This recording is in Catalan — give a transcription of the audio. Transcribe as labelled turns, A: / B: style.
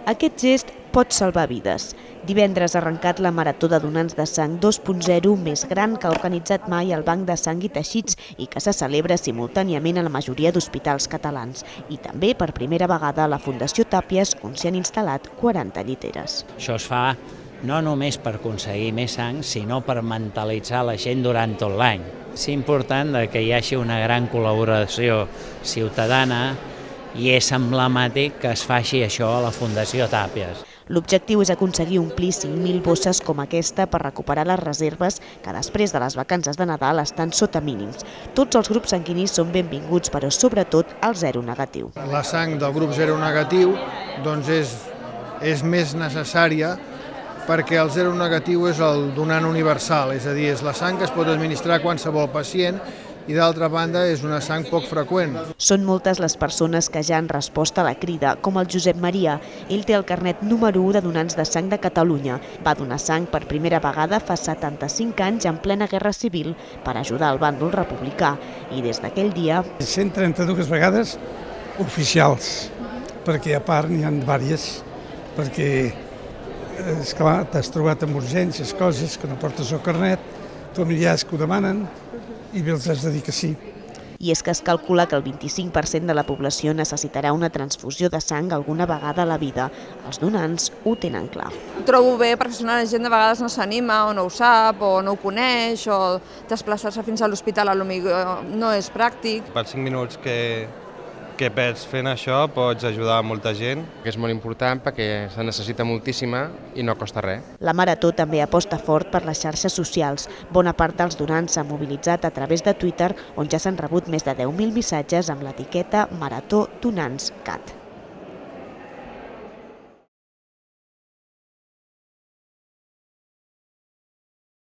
A: Aquest gest pot salvar vides. Divendres ha arrencat la Marató de Donants de Sang 2.0 més gran que ha organitzat mai el Banc de Sang i Teixits i que se celebra simultàniament a la majoria d'hospitals catalans. I també per primera vegada a la Fundació Tàpies, on s'hi han instal·lat 40 lliteres.
B: Això es fa no només per aconseguir més sang, sinó per mentalitzar la gent durant tot l'any. És important que hi hagi una gran col·laboració ciutadana i és emblemàtic que es faci això a la Fundació Tàpies.
A: L'objectiu és aconseguir omplir 5.000 bosses com aquesta per recuperar les reserves que després de les vacances de Nadal estan sota mínims. Tots els grups sanguinis són benvinguts, però sobretot el zero negatiu.
C: La sang del grup zero negatiu és més necessària perquè el zero negatiu és el donant universal, és a dir, és la sang que es pot administrar a qualsevol pacient i d'altra banda és una sang poc freqüent.
A: Són moltes les persones que ja han respost a la crida, com el Josep Maria. Ell té el carnet número 1 de donants de sang de Catalunya. Va donar sang per primera vegada fa 75 anys en plena Guerra Civil per ajudar el bàndol republicà. I des d'aquell dia...
D: 132 vegades oficials, perquè a part n'hi ha diverses, perquè esclar, t'has trobat amb urgències, coses que no portes el carnet, familiars que ho demanen i bé els has de dir que sí.
A: I és que es calcula que el 25% de la població necessitarà una transfusió de sang alguna vegada a la vida. Els donants ho tenen clar.
E: Ho trobo bé perquè la gent de vegades no s'anima o no ho sap o no ho coneix o desplaçar-se fins a l'hospital no és pràctic.
F: Per 5 minuts que perds fent això pots ajudar molta gent.
G: És molt important perquè se necessita moltíssima i no costa res.
A: La Marató també aposta fort per les xarxes socials. Bona part dels donants s'han mobilitzat a través de Twitter, on ja s'han rebut més de 10.000 missatges amb l'etiqueta Marató Donants Cat.